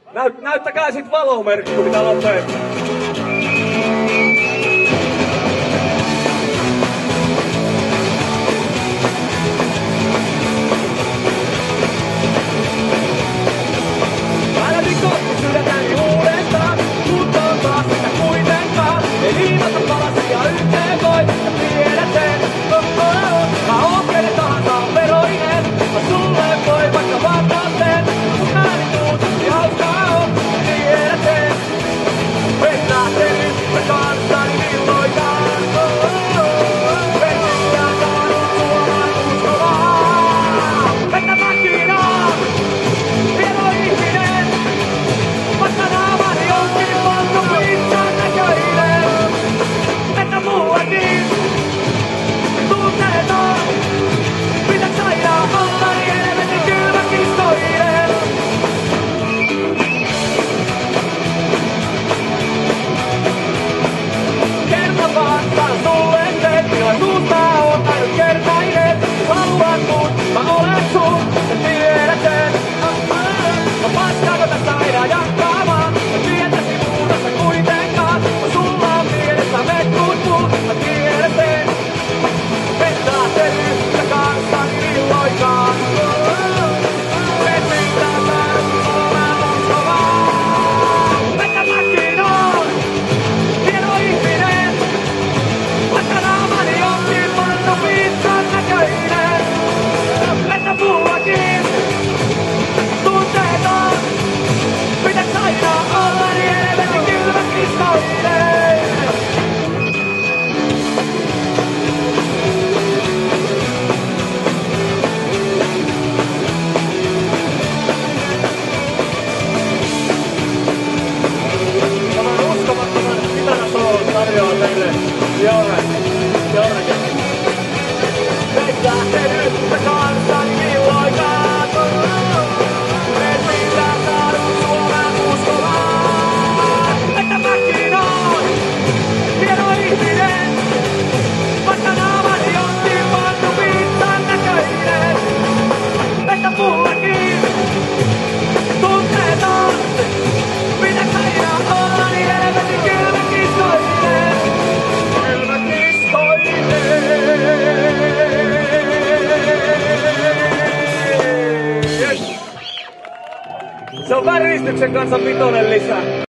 Näyttäkää sit valomerkki, kun pitää lopettaa. Älä rikko sydäntäni uudestaan, mutta on taas sitä kuitenkaan. Ei liimata palasia yhteen voi, ja tiedät sen. Mä oon kenen tahansa veroinen, mä sulle voi vaikka vantaa sen. Kun ääni tuut, hauskaa on, tiedät sen. En lähte nyt kanssani milloinkaan. En mikään saanut suoraan uskovaa. Mennä mäkinaan, hieno ihminen. Vaikka naamani onkin polttu pizzan näköinen. Mennä muuakin, tunteeton. Pitäks aina olla niin helvetin kylmäkiskoinen? Kerta vaan sanon sulle sen, tilaisuus tää on ainutkertainen. Haluat mut, mä olen sun, ja tiedät sen. No paskaako tässä aina jakkaamaan, ja tietäsi muudassa kuitenkaan. No sulla on mielessä metkut muut, mä tiedän sen. En lähte yhtä kanssani milloinkaan. En mitään saanut suoraan uskovaa. Mennä mäkin on, hieno ihminen. Vaikka naamani onkin pantu pizzan näköinen. Mennä muuakin, tunteeton. Pitäks aina olla niin helvetin kylmäkiskoinen? Tämän uskomattoman kitarasoolon tarjoaa teille Joona. Et lähte nyt kanssani milloinkaan. Et millään saanut suoraan uskovaa. Että mäkin oon hieno ihminen. Vaikka naamani onkin pantu pizzan näköinen. Että mullakin tunteeton. Pitäks aina olla niin helvetin kylmäkiskoinen? Se on väristyksen kanssa vitonen lisää.